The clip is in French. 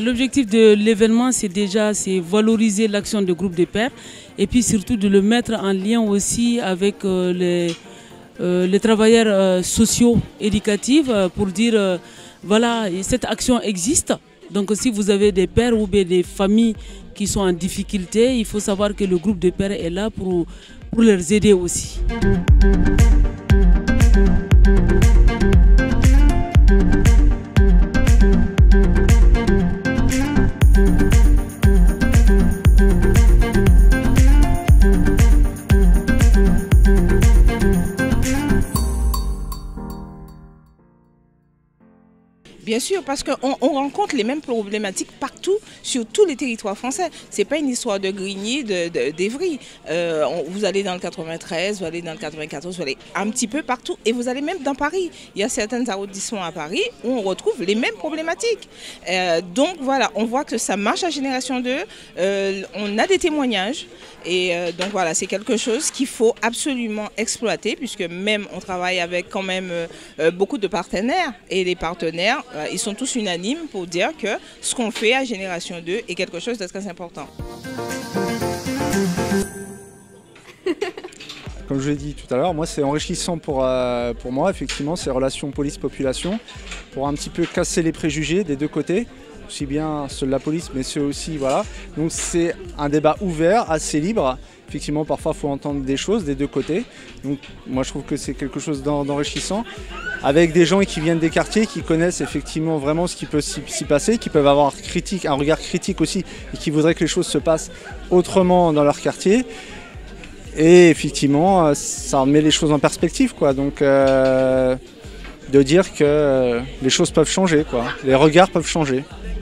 L'objectif de l'événement, c'est valoriser l'action de groupe de pairs et puis surtout de le mettre en lien aussi avec les travailleurs sociaux éducatifs pour dire voilà, cette action existe. Donc si vous avez des pères ou bien des familles qui sont en difficulté, il faut savoir que le groupe de pères est là pour les aider aussi. Bien sûr, parce qu'on rencontre les mêmes problématiques partout, sur tous les territoires français. Ce n'est pas une histoire de Grigny, d'Evry. Vous allez dans le 93, vous allez dans le 94, vous allez un petit peu partout. Et vous allez même dans Paris. Il y a certains arrondissements à Paris où on retrouve les mêmes problématiques. Donc voilà, on voit que ça marche à Génération 2. On a des témoignages. Et donc voilà, c'est quelque chose qu'il faut absolument exploiter, puisque même on travaille avec quand même beaucoup de partenaires. Et les partenaires, ils sont tous unanimes pour dire que ce qu'on fait à Génération 2 est quelque chose de très important. Comme je l'ai dit tout à l'heure, moi c'est enrichissant pour moi, effectivement, ces relations police-population, pour un petit peu casser les préjugés des deux côtés, aussi bien ceux de la police, mais ceux aussi, voilà. Donc c'est un débat ouvert, assez libre. Effectivement, parfois, il faut entendre des choses des deux côtés. Donc moi, je trouve que c'est quelque chose d'enrichissant, avec des gens qui viennent des quartiers, qui connaissent effectivement vraiment ce qui peut s'y passer, qui peuvent avoir un regard critique aussi, et qui voudraient que les choses se passent autrement dans leur quartier. Et effectivement, ça met les choses en perspective, quoi. Donc, de dire que les choses peuvent changer, quoi. Les regards peuvent changer.